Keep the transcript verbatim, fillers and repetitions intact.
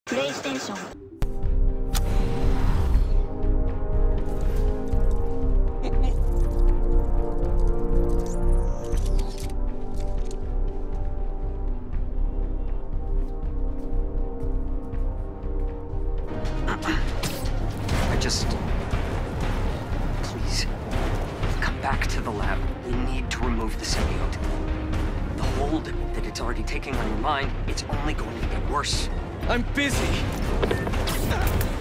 プレイステーション I just... Please, come back to the lab. We need to remove the symbiote. The hold that it's already taking on your mind, it's only going to get worse. I'm busy.